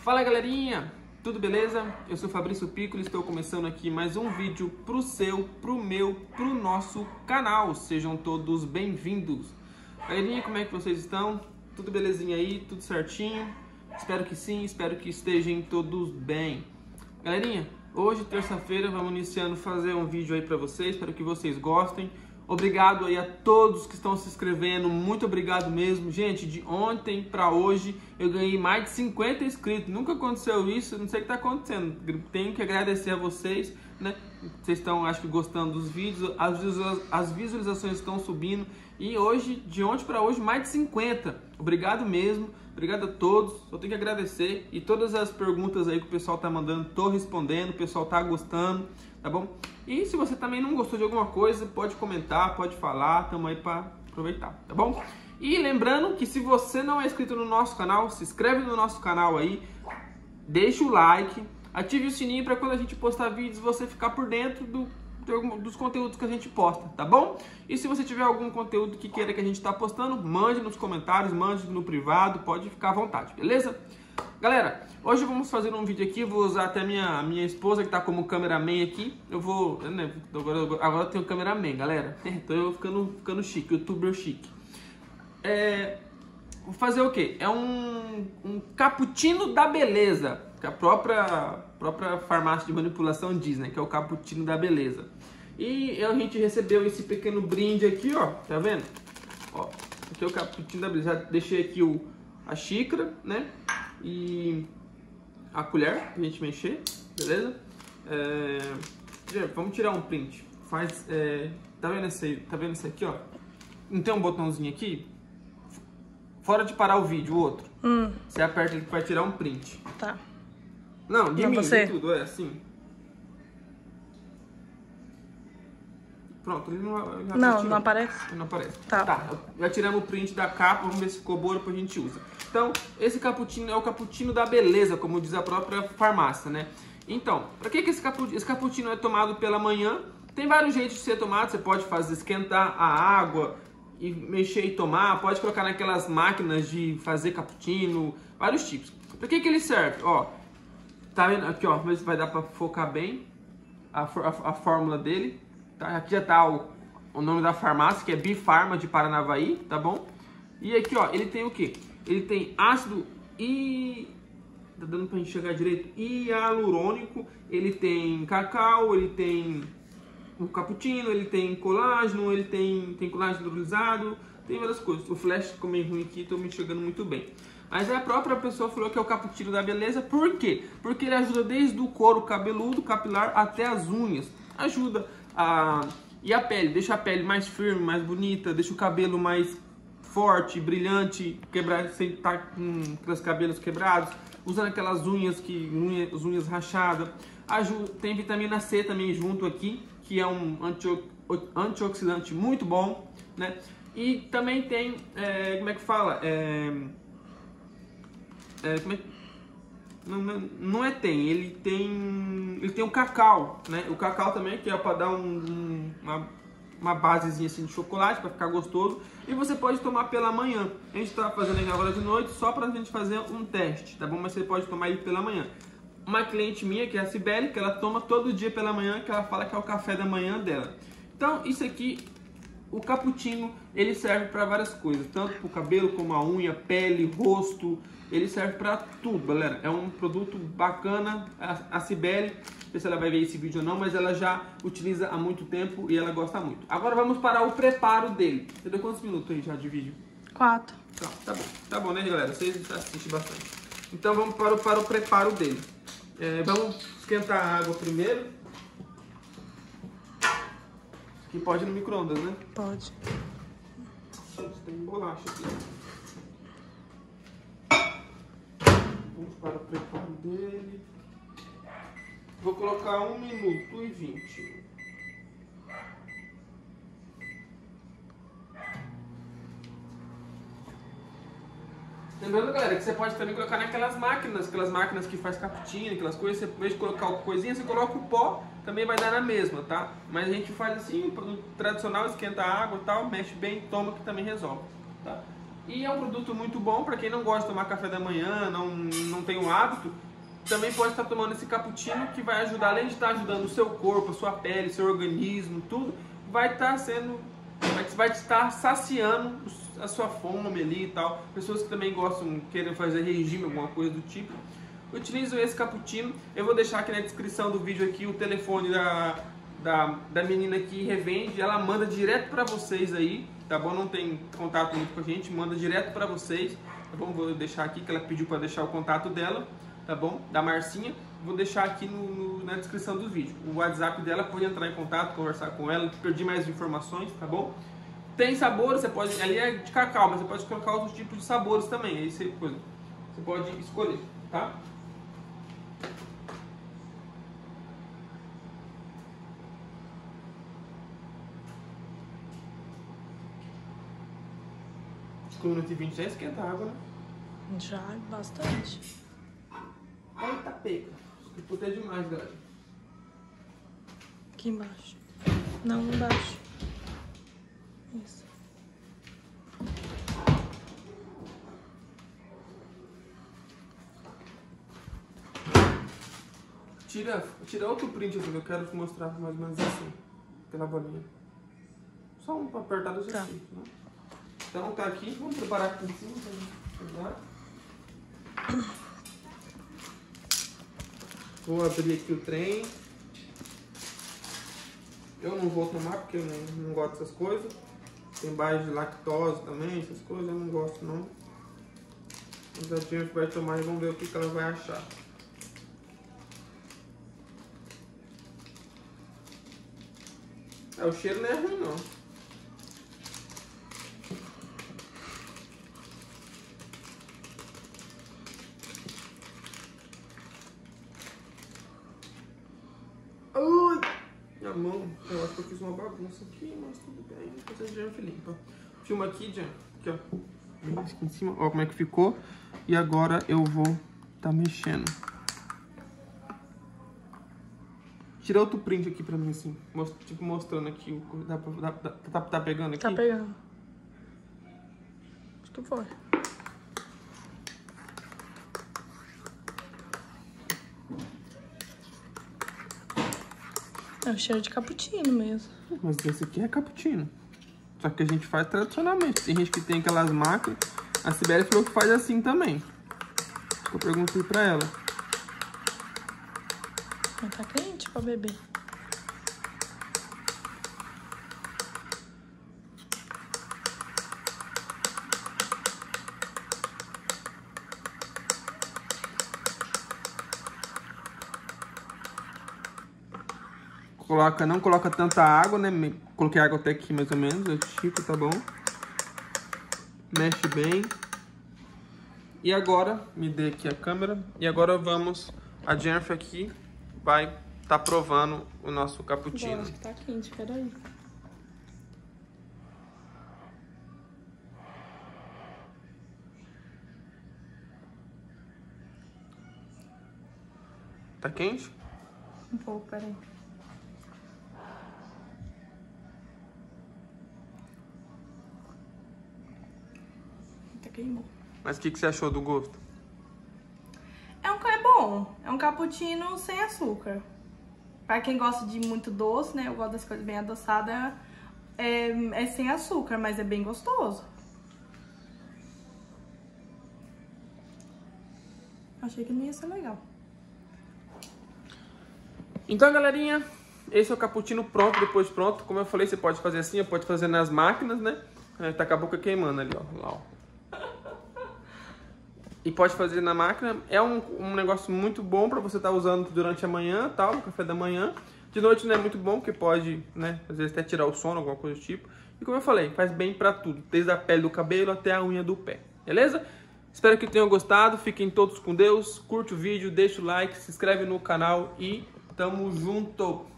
Fala galerinha, tudo beleza? Eu sou Fabrício Piccoli e estou começando aqui mais um vídeo pro seu, pro meu, pro nosso canal. Sejam todos bem-vindos. Galerinha, como é que vocês estão? Tudo belezinha aí? Tudo certinho? Espero que sim, espero que estejam todos bem. Galerinha, hoje, terça-feira, vamos iniciando fazer um vídeo aí pra vocês, espero que vocês gostem. Obrigado aí a todos que estão se inscrevendo, muito obrigado mesmo. Gente, de ontem para hoje eu ganhei mais de 50 inscritos, nunca aconteceu isso, não sei o que está acontecendo. Tenho que agradecer a vocês, né? Vocês estão, acho que, gostando dos vídeos, as visualizações estão subindo. E hoje, de ontem para hoje, mais de 50. Obrigado mesmo, obrigado a todos, só tenho que agradecer. E todas as perguntas aí que o pessoal tá mandando, tô respondendo, o pessoal tá gostando, tá bom? E se você também não gostou de alguma coisa, pode comentar, pode falar, tamo aí para aproveitar, tá bom? E lembrando que se você não é inscrito no nosso canal, se inscreve no nosso canal aí, deixa o like, ative o sininho para quando a gente postar vídeos você ficar por dentro dos conteúdos que a gente posta, tá bom? E se você tiver algum conteúdo que queira que a gente tá postando, mande nos comentários, mande no privado, pode ficar à vontade, beleza? Galera, hoje vamos fazer um vídeo aqui, vou usar até minha esposa que tá como cameraman aqui. Eu vou, né, agora eu tenho cameraman, galera. Então eu ficando chique, youtuber chique. Vou fazer o quê? É um cappuccino da beleza, que a própria farmácia de manipulação diz, né? Que é o cappuccino da beleza. E a gente recebeu esse pequeno brinde aqui, ó, tá vendo? Ó, aqui é o cappuccino da beleza. Já deixei aqui a xícara, né? E a colher pra gente mexer, beleza? Vamos tirar um print. Tá vendo esse aqui, ó? Não tem um botãozinho aqui? Fora de parar o vídeo, o outro. Você aperta ele que vai tirar um print. Tá. Não, de mim, de tudo, é assim. Pronto, ele não aparece? Não aparece. Tá. Já tiramos o print da capa, vamos ver se ficou boa, depois a gente usa. Então, esse cappuccino é o cappuccino da beleza, como diz a própria farmácia, né? Então, para que esse cappuccino é tomado pela manhã? Tem vários jeitos de ser tomado, você pode fazer esquentar a água e mexer e tomar, pode colocar naquelas máquinas de fazer cappuccino, vários tipos. Para que ele serve? Ó, tá vendo aqui, ó, mas vai dar para focar bem a fórmula dele. Tá? Aqui já tá o nome da farmácia, que é Bifarma de Paranavaí, tá bom? E aqui, ó, ele tem o que? Ele tem ácido tá dando pra gente chegar direito? Hialurônico, ele tem cacau, ele tem o cappuccino, ele tem colágeno, ele tem colágeno hidrolisado, tem várias coisas. O flash ficou meio ruim aqui, tô me enxergando muito bem. Mas a própria pessoa falou que é o cappuccino da beleza, por quê? Porque ele ajuda desde o couro cabeludo, capilar, até as unhas. Ajuda e a pele, deixa a pele mais firme, mais bonita, deixa o cabelo mais forte, brilhante, sem estar com os cabelos quebrados, usando aquelas unhas rachadas. Tem vitamina C também junto aqui, que é um antioxidante muito bom, né? E também tem, como é que fala? Ele tem o cacau, né? O cacau também, que é para dar uma basezinha assim de chocolate, para ficar gostoso. E você pode tomar pela manhã. A gente tá fazendo aí agora de noite só pra gente fazer um teste, tá bom? Mas você pode tomar ele pela manhã. Uma cliente minha, que é a Cibele, que ela toma todo dia pela manhã, que ela fala que é o café da manhã dela. Então, isso aqui, o cappuccino, ele serve para várias coisas, tanto para o cabelo como a unha, pele, rosto. Ele serve para tudo, galera. É um produto bacana. A Cibele, não sei se ela vai ver esse vídeo ou não, mas ela já utiliza há muito tempo e ela gosta muito. Agora vamos para o preparo dele. Você deu quantos minutos aí já de vídeo? 4. Tá bom. Tá bom, né, galera? Vocês assistem bastante. Então vamos para o preparo dele. Vamos esquentar a água primeiro. Que pode ir no micro-ondas, né? Pode. Tem bolacha aqui. Vamos para o preparo dele. Vou colocar 1 minuto e 20. Lembrando, galera, que você pode também colocar naquelas máquinas que faz cappuccino, aquelas coisas. Você, em vez de colocar o coisinha, você coloca o pó, também vai dar na mesma, tá? Mas a gente faz assim, o produto tradicional, esquenta a água e tal, mexe bem, toma, que também resolve, tá? E é um produto muito bom para quem não gosta de tomar café da manhã, não tem o hábito. Também pode estar tomando esse cappuccino que vai ajudar, além de estar ajudando o seu corpo, a sua pele, seu organismo, tudo, vai estar saciando a sua fome ali e tal. Pessoas que também gostam, querem fazer regime, alguma coisa do tipo, utilizam esse cappuccino. Eu vou deixar aqui na descrição do vídeo aqui o telefone da menina que revende. Ela manda direto para vocês aí, tá bom? Não tem contato muito com a gente, manda direto para vocês, tá bom? Vou deixar aqui que ela pediu para deixar o contato dela, tá bom? Da Marcinha. Vou deixar aqui na descrição do vídeo o WhatsApp dela, pode entrar em contato, conversar com ela, pedir mais informações, tá bom? Tem sabores, você pode, ali é de cacau, mas você pode colocar outros tipos de sabores também, aí você pode escolher, tá? Com 1 minuto e 20 já esquenta a água, né? Já, bastante. Eita, pega. Escutou até demais, galera. Aqui embaixo. Não, embaixo. Isso. Tira outro print assim, eu quero te mostrar mais ou menos assim. Pela bolinha. Só um pra apertar do Tá. exercício, né? Então tá aqui, vamos preparar aqui em cima pra gente pegar. Vou abrir aqui o trem. Eu não vou tomar porque eu não gosto dessas coisas. Tem base de lactose também, essas coisas eu não gosto não. Mas a Jennifer vai tomar e vamos ver o que ela vai achar. O cheiro não é ruim não. Minha mão, eu acho que eu fiz uma bagunça aqui, mas tudo bem, depois a Jennifer limpa. Filma aqui, Jen, aqui ó, aqui em cima, ó como é que ficou. E agora eu vou mexendo. Tira outro print aqui pra mim, assim, tipo mostrando aqui, tá pegando aqui? Tá pegando. Acho que foi. É o cheiro de cappuccino mesmo. Mas esse aqui é cappuccino. Só que a gente faz tradicionalmente. Tem gente que tem aquelas máquinas. A Sibeli falou que faz assim também. Eu perguntei pra ela. Mas tá quente pra beber. Não coloca tanta água, né? Coloquei água até aqui mais ou menos, eu estico, tá bom? Mexe bem. E agora, me dê aqui a câmera. E agora a Jennifer aqui vai tá provando o nosso cappuccino. Acho que tá quente, peraí. Tá quente? Um pouco, peraí. Queimou. Mas o que você achou do gosto? É bom. É um cappuccino sem açúcar. Pra quem gosta de muito doce, né? Eu gosto das coisas bem adoçadas. É sem açúcar, mas é bem gostoso. Achei que não ia ser legal. Então, galerinha, esse é o cappuccino pronto, depois de pronto. Como eu falei, você pode fazer assim, pode fazer nas máquinas, né? Tá com a boca queimando ali, ó. Lá, ó. E pode fazer na máquina. É um negócio muito bom pra você estar usando durante a manhã, tal, no café da manhã. De noite não é muito bom, porque pode, né, às vezes até tirar o sono, alguma coisa do tipo. E como eu falei, faz bem pra tudo, desde a pele do cabelo até a unha do pé. Beleza? Espero que tenham gostado. Fiquem todos com Deus. Curte o vídeo, deixa o like, se inscreve no canal e tamo junto!